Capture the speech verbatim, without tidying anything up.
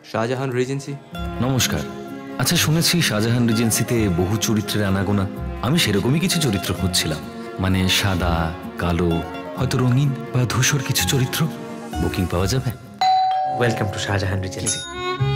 Shahjahan regency. নমস্কার। আচ্ছা, শুনেছি শাহজাহান রিজেন্সিতে বহু চরিত্রের আনাগোনা। আমি সেরকমই কিছু চরিত্র খুঁজছিলাম, মানে সাদা, কালো, হয়তো রঙিন বা ধূসর কিছু চরিত্র। বুকিং পাওয়া যাবে? Welcome to Shahjahan regency.